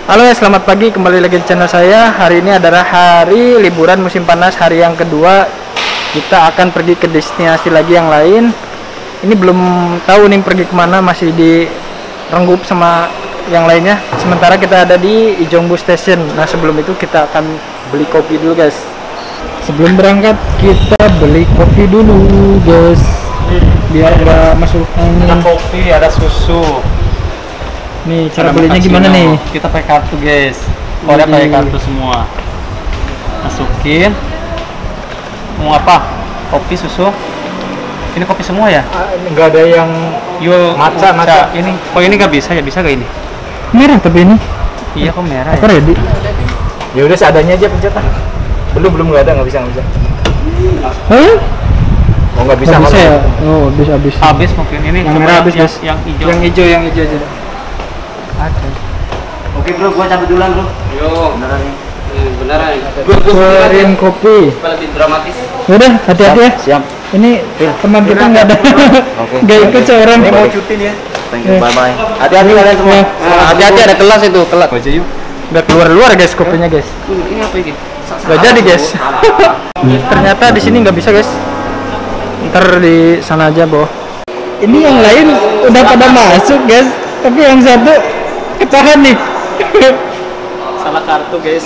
Halo ya, selamat pagi, kembali lagi di channel saya. Hari ini adalah hari liburan musim panas, hari yang kedua. Kita akan pergi ke destinasi lagi yang lain. Ini belum tahu nih pergi kemana, masih di Renggup sama yang lainnya. Sementara kita ada di Ijongbu Station. Nah sebelum itu kita akan beli kopi dulu guys. Sebelum berangkat kita beli kopi dulu guys, biar nggak masuk angin. Ada kopi, ada susu. Nih cara belinya gimana nih? Kita pakai kartu guys. Korea pakai kartu semua. Masukin. Mau apa? Kopi, susu. Ini kopi semua ya? Nggak ada yang matcha. Ini. Oh ini nggak bisa ya? Bisa nggak ini? merah tapi ini. Iya kok merah Apa ya? ready? Ya udah seadanya aja pencet. Belum nggak ada, nggak bisa. Hah? Oh nggak bisa, Nggak bisa ya? Oh habis. Habis mungkin ini. Yang Coba merah habis guys. yang hijau. Yang hijau aja. Ada. Oke bro, gua cabut duluan bro. Yo. Beneran nih. Beneran. Keluarin kopi. Lebih dramatis. Udah, hati-hati ya. Siap. Ini teman kita nggak ada. Oke. Nggak ikut seorang. Ini mau cuti nih ya. Thank you, bye bye. Hati-hati kalian semua. Hati-hati ada kelas itu, kelas. Aja yuk. Nggak keluar guys kopinya guys. Ini apa ini? Nggak jadi guys. Ternyata di sini nggak bisa guys. Ntar di sana aja boh. Ini yang lain udah pada masuk guys, tapi yang satu kecahan nih. Salah kartu guys.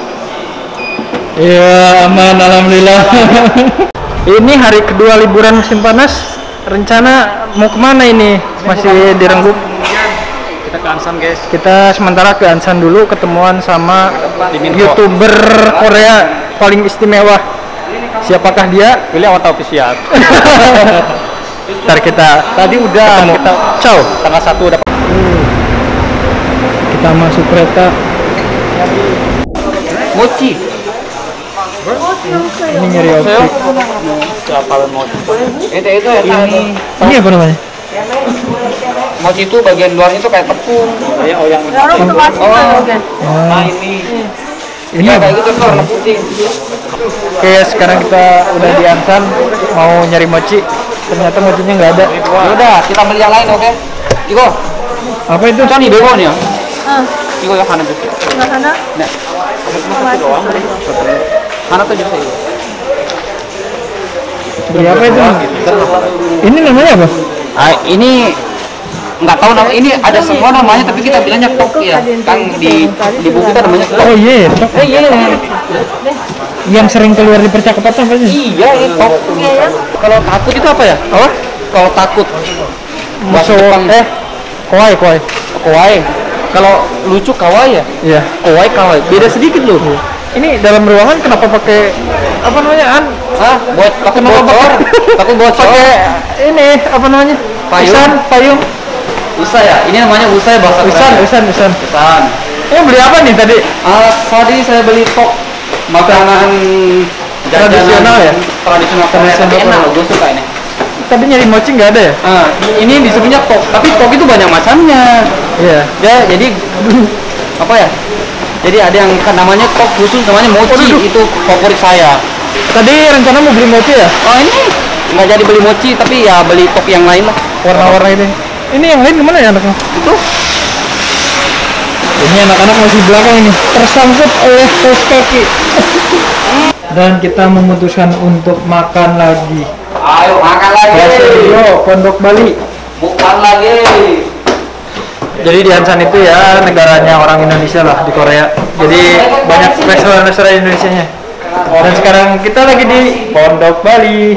Iya aman alhamdulillah. Ini hari kedua liburan musim panas. Rencana mau kemana ini? Masih di Renggup. Kita ke Ansan guys. Kita sementara ke Ansan dulu, ketemuan sama YouTuber Korea paling istimewa. Siapakah dia? Pilih awal official. Ntar kita Tadi udah ketemu. kita Ciao. tanggal 1 udah. Kita masuk kereta. Mochi. Ini nyari optik. Siapa mochi? Itu Ini apa namanya? mochi itu bagian luarnya itu kayak tepung. Kayak yang Oh, ini. ini apa? Kayak gitu tuh warna putih. Oke, sekarang kita udah di Ansan, mau nyari mochi. Ternyata mochinya nggak ada. Ya udah, kita beli yang lain oke. Iko, Apa itu? kan ide nih ya. Iko ya Hana juga. Hana? Nah. Hana tuh juga. Beli apa itu? Ini namanya apa? Ah, ini nggak tahu nama ini ada semua namanya tapi kita bilangnya tok ya. Kan di buku kita namanya tok. Oh iya, tok. Iya. Yang sering keluar di percakapan apa sih? Iya, tok. Kalau takut itu apa ya? Apa? Kalau takut Masuk kowai. kawaii. Kalau lucu kawaii ya? Iya. Kawaii. Beda sedikit loh. Ini dalam ruangan kenapa pakai apa namanya? Ah, buat takut bocor. Takut bocor. Pakai ini apa namanya? Payung. Usa ya? Ini namanya usa ya bahasa Usan. Usan. Ini beli apa nih tadi? Tadi saya beli tok makanan Tradisional ya? Tradisional Korea tapi enak loh, gue suka ini. Tadi nyari mochi nggak ada ya? Ini disebutnya tok, tapi tok itu banyak macamnya. Iya. Ya, jadi apa ya? Jadi ada yang kan namanya tok khusus namanya mochi, itu favorit saya. Tadi rencana mau beli mochi ya? Oh ini nggak jadi beli mochi, tapi ya beli tok yang lain lah. Warna-warna ini. Ini yang lain kemana ya anaknya? Itu Ini anak-anak masih belakang ini, tersangkut oleh kaos kaki. Dan kita memutuskan untuk makan lagi. ayo makan lagi. Yo, Pondok Bali. Bukan lagi. Jadi di Ansan itu ya negaranya orang Indonesia lah di Korea. Jadi banyak restoran-restoran Indonesianya. Dan sekarang kita lagi di Pondok Bali.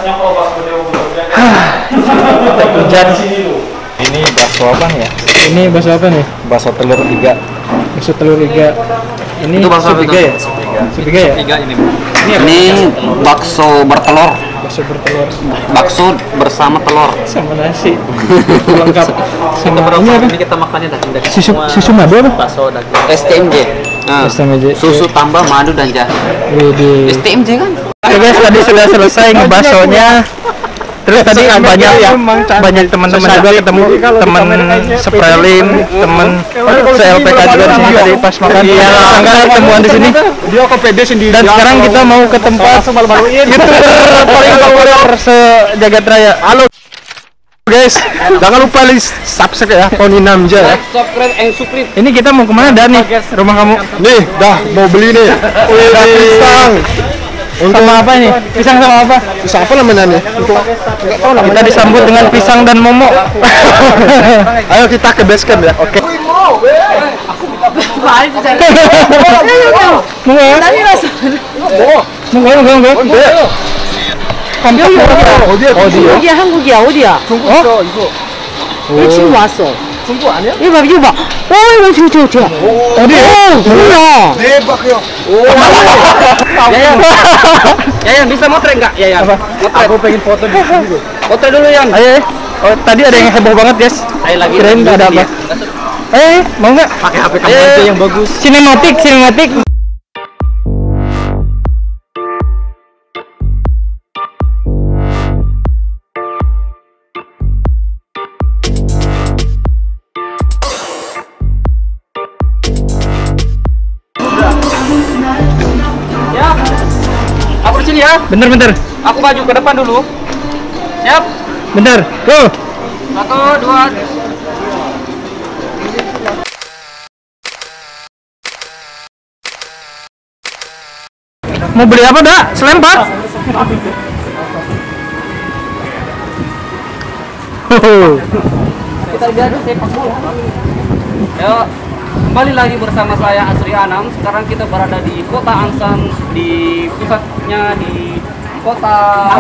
Hujan. Ini bakso apa nih ya? Ini bakso apa nih? Bakso telur 3. Bakso telur iga. Ini Itu bakso sup apa iga itu? ya? Sup iga ya? Ini bakso bertelur. Bakso bertelur Bakso bersama telur. sama nasi. Lengkap. Sama ini apa? Ini kita makannya dah. Susu madu apa? Bakso daging. STMJ. STMJ. Susu tambah madu dan jahe. Widih. STMJ kan? Oke guys, tadi sudah selesai ngebaksonya. Terus tadi banyak teman-teman juga ketemu, teman seprelim, teman se-LPK juga di sini tadi pas makan. Iya, angga temuan di sini. Dia kok pede sendiri. Dan sekarang kita mau ke tempat YouTuber paling populer se-jagat raya. Halo Guys, jangan lupa subscribe ya, Poni Namja ya. Subscribe and subscribe. Ini kita mau kemana Dan nih? Rumah kamu? Nih, dah mau beli nih. Udah pisang. Sama apa ini? Pisang sama apa? Pisang apa namanya nih? Kita disambut dengan pisang dan momo. Ayo kita ke base camp ya. Oke. 이게 한국이야 어디야? 중국 있어 이거. 얘 지금 왔어. 중국 아니야? 이거 봐. 어이구 저. 어디? 뭐야? 대박이야. Yayan bisa motret nggak? Yayan. Aku pengen foto di sini. Motret dulu Yan. Ayo. Oh, tadi ada yang heboh banget, guys. Ayo lagi. Kirain nggak ada apa. Mau nggak? Pakai HP kamu aja yang bagus. Sinematik. Ya. Aku di sini ya. Bentar. Aku maju ke depan dulu. Siap. Bentar. Go. 1, 2. Mau beli apa, Dak? Selempar? Kita lihat sepak bola. Ayo, kembali lagi bersama saya Asri Anam. Sekarang kita berada di Kota Angsan, di pusatnya di kota.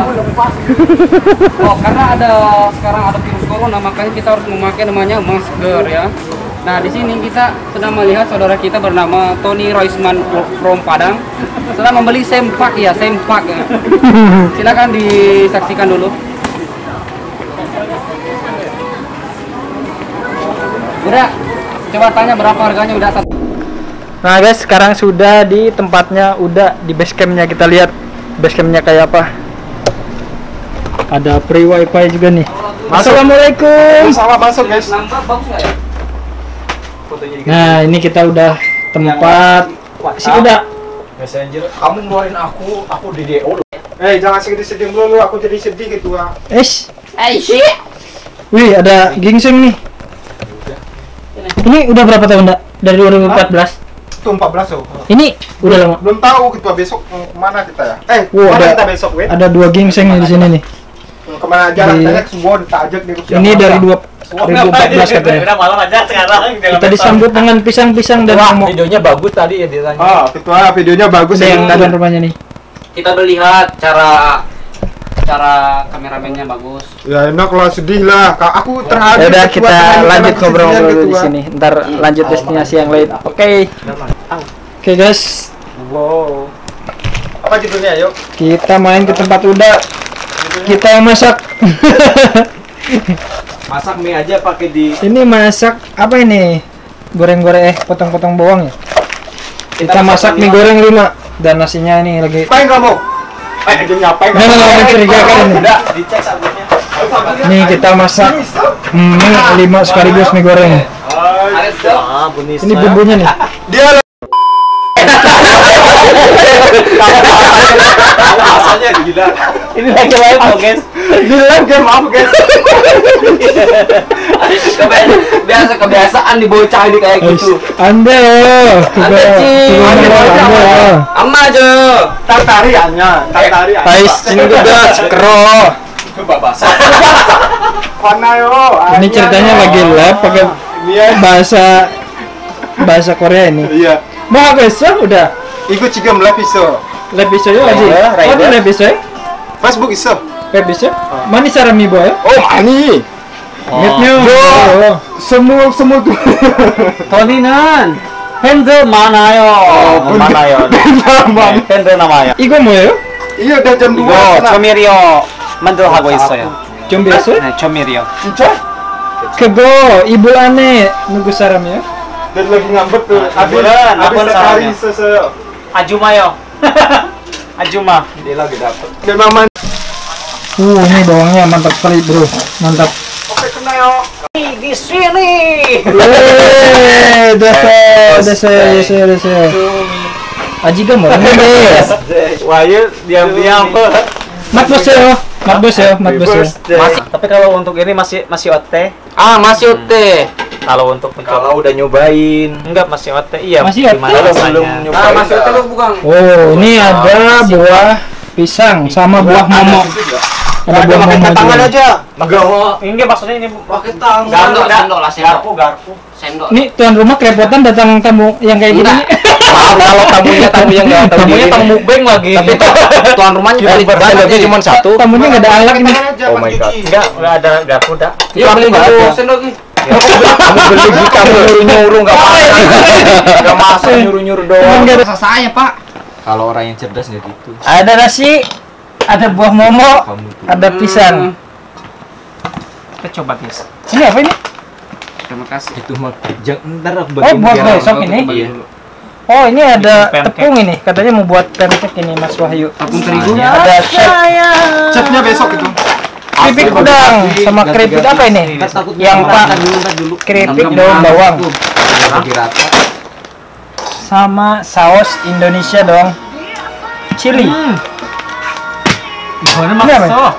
Oh, karena sekarang ada virus corona, makanya kita harus memakai namanya masker ya. Nah, di sini kita sedang melihat saudara kita bernama Tony Roisman from Padang sedang membeli sempak ya. Silakan disaksikan dulu. Udah, coba tanya berapa harganya udah satu. Nah, guys, sekarang sudah di tempatnya, udah di base campnya. Kita lihat base campnya kayak apa. Ada free wifi juga nih. Assalamualaikum. Sama masuk guys. Nambah bagus nggak ya? Nah, ini kita udah tempat si udah. Messenger, kamu ngeluarin aku di DO. Jangan sedih-sedih dulu, aku jadi sedih gitu ah. Wih, ada gingseng nih. Ini udah berapa tahun, Dak? Dari 2014. Itu 14 oh. Ini udah lama. Belum tahu kita besok kemana kita ya. Wow, Kemana ada- kita besok, Win? Ada 2 gingseng nih di sini nih. Kemana aja Di- tanya semua ditajak di Rusia. Ini dari 2014 katanya. Udah malam aja sekarang. Kita disambut dengan pisang-pisang dan momo. videonya bagus tadi ya ditanya. Ketua videonya bagus Ada yang ya. tuan rumahnya nih. Kita melihat cara kameramennya bagus. Ya enak lah, sedih lah. Aku terharu. Ya udah, ketua kita teman lanjut kita ngobrol-ngobrol kesenian, di ketua. sini. Ntar lanjut destinasi yang lain. Oke guys, Wow. Apa judulnya, yuk? kita main ke tempat udah. Kita yang masak. Masak mie aja pakai di. Ini masak apa ini? Goreng-goreng potong-potong bawang ya. Kita masak mie goreng 5 dan nasinya ini lagi. Ngapain kamu? Ngapain? Nggak, mencurigakan ini. Udah, dicek sabunnya. Nih kita masak mie 5 sekaligus mie goreng. Ini bumbunya nih. Dia rasanya gila. Ini lagi live loh guys. Di live game apa guys? Biasa kebiasaan di bocah ini kayak gitu. Anda loh. Anda, Cing. Amma aja. Tartariannya. Tais juga kero. Mana yo? Ini ceritanya lagi live pakai bahasa Korea ini. Iya. Mau guys, udah. Ikut juga live iso. Live bisa ya lagi. Oh, di live bisa. Facebook iso. Live bisa. Mana cara mi boy? Oh, mani. Mitnya. Semua tuh. Toninan. 핸드 많아요. 많아요. 핸드 남아요. 이거 뭐예요? Iya udah jam 2. 이거 조미료 만들어 하고 있어요. 좀 비었어요? 네, 조미료. Cinca? 그거 이불 안에 누구 사람이에요? Dan lagi ngambek tuh. Bulan, Habis bulan sekali salamnya. Ajumayo. Ajuma. Dia lagi dapet. Memang man. Ini bawangnya mantap sekali, bro. Mantap. Oke, kena yo. Di sini. Desa. Ajiga mau nih. Wah, diam-diam. 맛보세요. Matbus ya, matbus ya. Masih, tapi kalau untuk ini masih OT. Masih OT. Kalau untuk Kalau udah nyobain. enggak masih OT. Iya. Masih OT? gimana Kalau rasanya? belum nyobain. Masih OT lu bukan. Oh, ini ada buah pisang sama buah momo. Ada buah momo juga. aja. Enggak maksudnya ini Pakai tangan. Sendok lah, sendok. Garpu. Sendok. Ini tuan rumah kerepotan datang tamu yang kayak gini. Enggak. Maaf kalau tamu yang enggak tahu tamunya diri. tamu mukbang lagi. Tapi tuan rumahnya pelit banget Sendoknya nih. cuma satu. Tamunya nggak ada alat ini. Oh my god. Enggak ada garpu dah. Yuk beli dulu sendok nih. Kamu beli kamu nyuruh-nyuruh enggak masak. Enggak masak nyuruh-nyuruh Cuman doang. nggak ada. Rasa saya, Pak. Kalau orang yang cerdas nggak gitu. Ada nasi, ada buah momo, Kamu tuh. ada pisang. Kita coba guys. Ini apa ini? Terima kasih. Itu mah ntar aku Oh, buat biar- besok ini. Iya. Oh, ini ada Bikin pancake. tepung ini. Katanya mau buat pancake ini, Mas Wahyu. Tepung terigu. Ada chef Chefnya besok itu. keripik udang sama keripik apa ini? Yang Pak keripik daun bawang Lagi rata. sama saus Indonesia dong. Chili. Gimana Ini apa? Makso?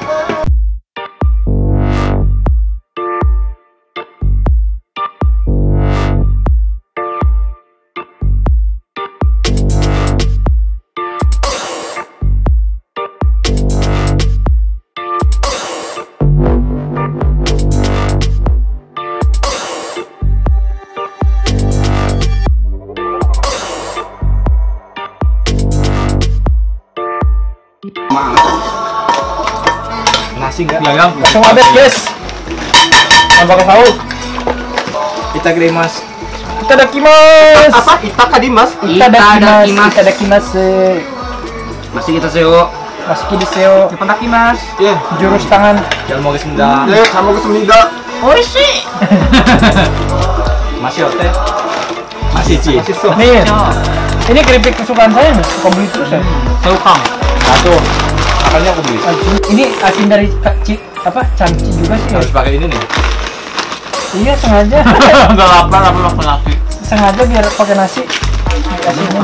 Nasi enggak? Ya, yang Langsung habis, guys. Tanpa ke saus. Kita kirim Mas. Kita ada kimas. Apa? Itaka di Mas? Itadakimasu. Itadakimasu. Masih kita seo. Masuki deseo. Dipendaki, Mas. Iya. Jurus tangan. Jangan mau kesemida. Ya, sama kesemida. Oishi. Masih hotel. Masih Ci. Nih. Ini keripik kesukaan saya nih. Suka beli terus ya. Saukang. Satu. Makanya aku beli. Ini asin dari canci juga sih. Harus pakai ini nih. Iya sengaja. Enggak lapar apa makan nasi. Sengaja biar pakai nasi. Asinnya.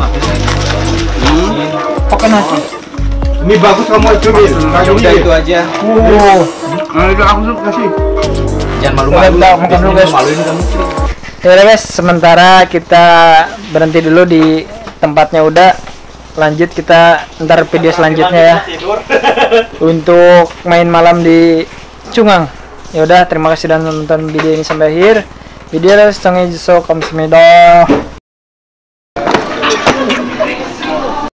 Pakai nasi. Ini bagus kamu itu nih. Udah itu aja. Nah, itu aku suka kasih. Jangan malu-malu. Udah, makan dulu, guys. Maluin kamu. Ya udah guys, sementara kita berhenti dulu di tempatnya udah. Lanjut kita ntar video selanjutnya ya. Untuk main malam di Cungang. Ya udah, terima kasih sudah nonton video ini sampai akhir. Video selanjutnya kamsahamnida.